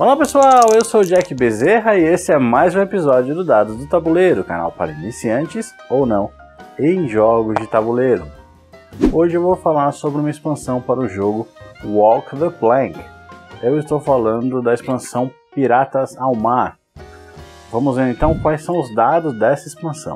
Olá pessoal, eu sou o Jack Bezerra e esse é mais um episódio do Dados do Tabuleiro, canal para iniciantes ou não em jogos de tabuleiro. Hoje eu vou falar sobre uma expansão para o jogo Walk the Plank. Eu estou falando da expansão Piratas ao Mar. Vamos ver então quais são os dados dessa expansão.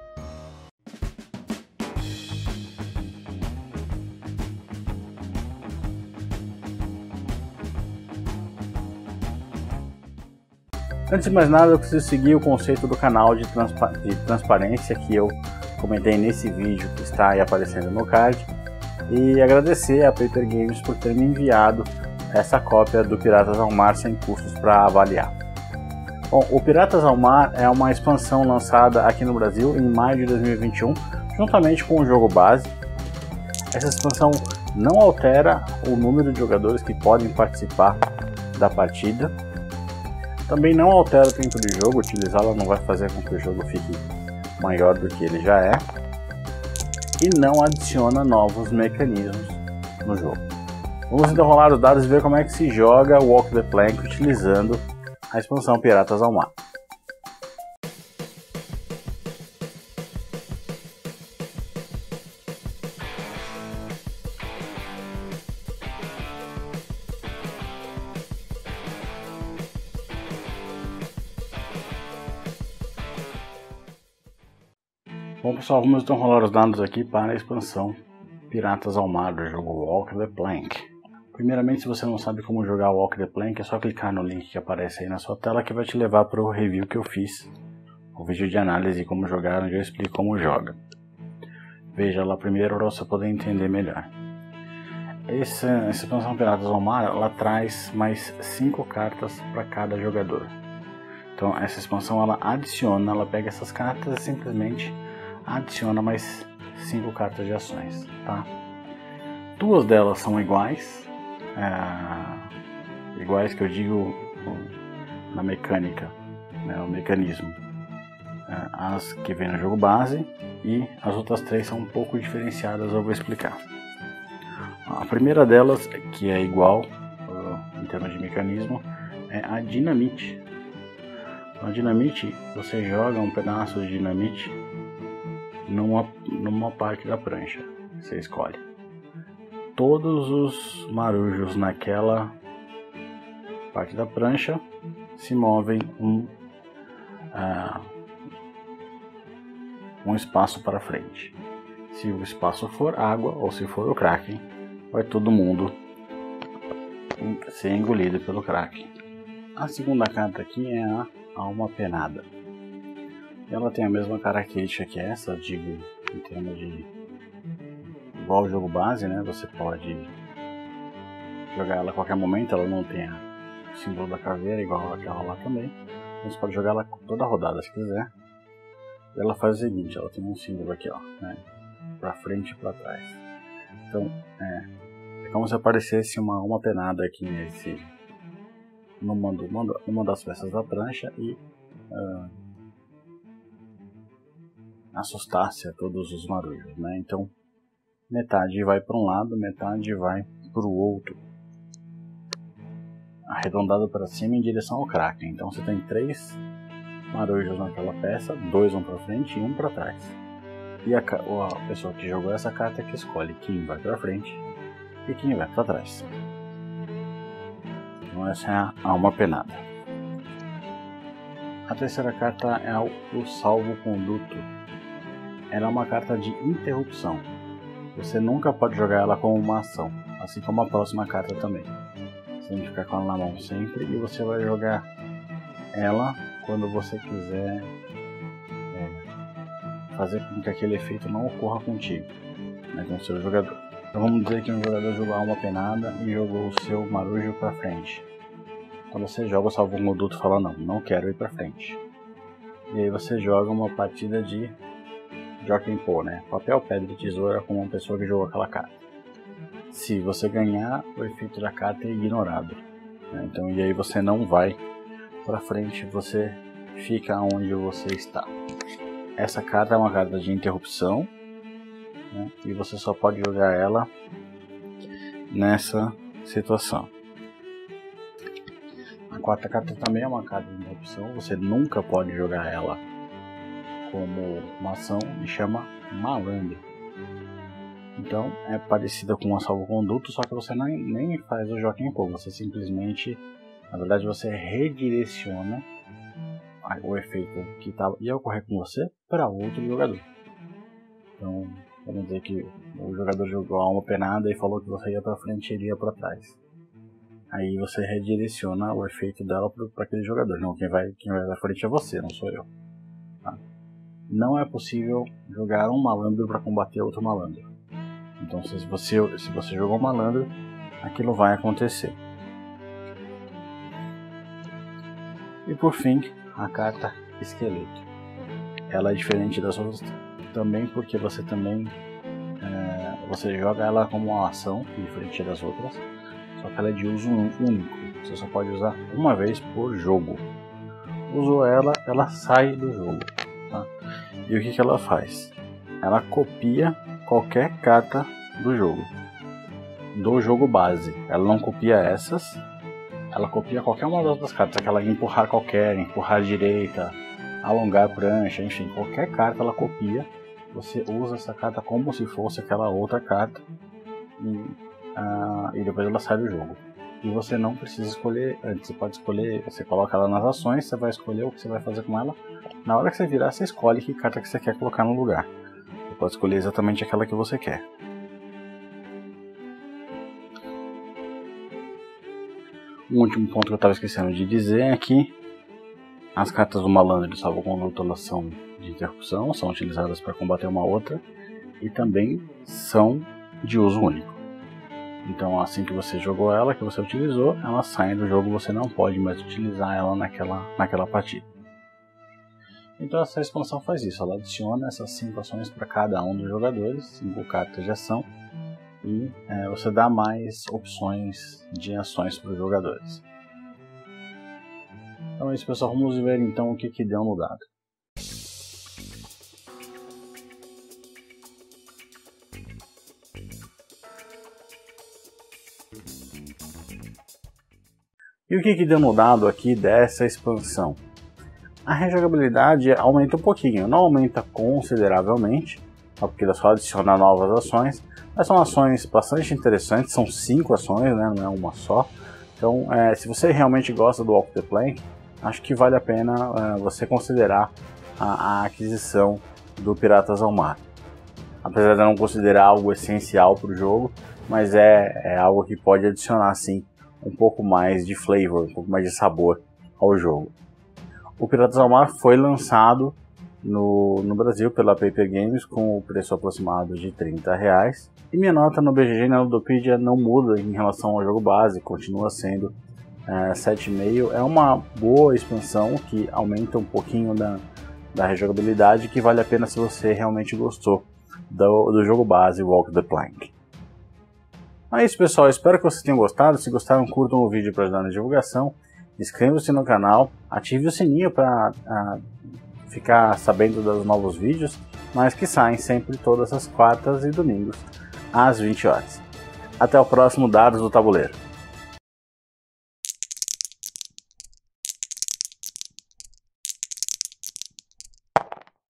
Antes de mais nada, eu preciso seguir o conceito do canal de transparência que eu comentei nesse vídeo que está aí aparecendo no card, e agradecer a Paper Games por ter me enviado essa cópia do Piratas ao Mar sem custos para avaliar. Bom, o Piratas ao Mar é uma expansão lançada aqui no Brasil em maio de 2021, juntamente com o jogo base. Essa expansão não altera o número de jogadores que podem participar da partida. Também não altera o tempo de jogo, utilizá-la não vai fazer com que o jogo fique maior do que ele já é. E não adiciona novos mecanismos no jogo. Vamos então rolar os dados e ver como é que se joga Walk the Plank utilizando a expansão Piratas ao Mar. Bom pessoal, vamos então rolar os dados aqui para a expansão Piratas ao Mar do jogo Walk the Plank. Primeiramente, se você não sabe como jogar Walk the Plank, é só clicar no link que aparece aí na sua tela que vai te levar para o review que eu fiz, o vídeo de análise de como jogar, onde eu explico como joga. Veja lá primeiro para você poder entender melhor. Essa expansão Piratas ao Mar, ela traz mais 5 cartas para cada jogador. Então essa expansão ela adiciona, ela pega essas cartas e simplesmente adiciona mais 5 cartas de ações, tá? 2 delas são iguais, iguais que eu digo na mecânica, né, o mecanismo, as que vem no jogo base, e as outras 3 são um pouco diferenciadas, eu vou explicar. A primeira delas, que é igual em termos de mecanismo, é a dinamite. A dinamite, você joga um pedaço de dinamite numa parte da prancha, você escolhe. Todos os marujos naquela parte da prancha se movem um espaço para frente. Se o espaço for água ou se for o Kraken, vai todo mundo ser engolido pelo Kraken. A segunda carta aqui é a Alma Penada. Ela tem a mesma característica que essa, digo, em termos de igual ao jogo base, né? Você pode jogar ela a qualquer momento, ela não tem o símbolo da caveira, igual a que rolar também. Você pode jogar ela toda rodada se quiser. E ela faz o seguinte, ela tem um símbolo aqui, ó, né? Pra frente e pra trás. Então, é como se aparecesse uma penada aqui numa das peças da prancha e assustasse a todos os marujos, né? Então metade vai para um lado, metade vai para o outro, arredondado para cima em direção ao Kraken. Então você tem 3 marujos naquela peça, 2 vão para frente e 1 para trás. E a pessoa que jogou essa carta é que escolhe quem vai para frente e quem vai para trás. Então essa é a Alma Penada. A terceira carta é o Salvo-Conduto. Ela é uma carta de interrupção. Você nunca pode jogar ela como uma ação, assim como a próxima carta também. Você tem que ficar com ela na mão sempre e você vai jogar ela quando você quiser fazer com que aquele efeito não ocorra contigo, né, com o seu jogador. Então vamos dizer que um jogador jogou a Alma Penada e jogou o seu marujo para frente. Então você joga o Salvo-Conduto e fala não quero ir para frente. E aí você joga uma partida de Jockey Pô, né? Papel, pedra e tesoura com uma pessoa que jogou aquela carta. Se você ganhar, o efeito da carta é ignorado, né? Então, e aí você não vai para frente, você fica onde você está. Essa carta é uma carta de interrupção, né? E você só pode jogar ela nessa situação. A quarta carta também é uma carta de interrupção, você nunca pode jogar ela como uma ação e chama Malandro. Então é parecida com uma salvo-conduto, só que você nem faz o Jockey Pô, você simplesmente, na verdade você redireciona o efeito que ia ocorrer com você para outro jogador. Então, vamos dizer que o jogador jogou a alma penada e falou que você ia para frente e ele ia para trás. Aí você redireciona o efeito dela para aquele jogador. Não, quem vai para frente é você, não sou eu. Tá? Não é possível jogar um malandro para combater outro malandro. Então, se você jogou um malandro, aquilo vai acontecer. E por fim, a carta Esqueleto. Ela é diferente das outras também porque você joga ela como uma ação diferente das outras, só que ela é de uso único. Você só pode usar uma vez por jogo. Usou ela sai do jogo. Tá? E o que ela faz? Ela copia qualquer carta do jogo base. Ela não copia essas. Ela copia qualquer uma das outras cartas, aquela empurrar direita, alongar prancha, enfim, qualquer carta ela copia. Você usa essa carta como se fosse aquela outra carta e depois ela sai do jogo. E você não precisa escolher antes, você pode escolher, você coloca ela nas ações, você vai escolher o que você vai fazer com ela. Na hora que você virar, você escolhe que carta que você quer colocar no lugar. Você pode escolher exatamente aquela que você quer. Um último ponto que eu estava esquecendo de dizer é que as cartas do malandro de salvo-conduto elas são de interrupção, são utilizadas para combater uma outra e também são de uso único. Então assim que você jogou ela, que você utilizou, ela sai do jogo, você não pode mais utilizar ela naquela partida. Então essa expansão faz isso, ela adiciona essas 5 ações para cada um dos jogadores, 5 cartas de ação. E você dá mais opções de ações para os jogadores. Então é isso, pessoal. Vamos ver então o que deu no dado. E o que deu no dado aqui dessa expansão? A rejogabilidade aumenta um pouquinho, não aumenta consideravelmente, porque ela só adiciona novas ações. Mas são ações bastante interessantes, são 5 ações, né? Não é uma só. Então, se você realmente gosta do Walk the Plank, acho que vale a pena você considerar a aquisição do Piratas ao Mar. Apesar de eu não considerar algo essencial para o jogo, mas é algo que pode adicionar sim um pouco mais de flavor, um pouco mais de sabor ao jogo. O Piratas ao Mar foi lançado no Brasil pela Paper Games com o preço aproximado de R$30. E minha nota no BGG e na Ludopedia não muda em relação ao jogo base, continua sendo 7,5. É uma boa expansão que aumenta um pouquinho da rejogabilidade, que vale a pena se você realmente gostou do jogo base Walk the Plank. É isso, pessoal, espero que vocês tenham gostado. Se gostaram, curtam o vídeo para ajudar na divulgação, inscreva-se no canal, ative o sininho para ficar sabendo dos novos vídeos, mas que saem sempre todas as quartas e domingos às 20 horas. Até o próximo Dados do Tabuleiro.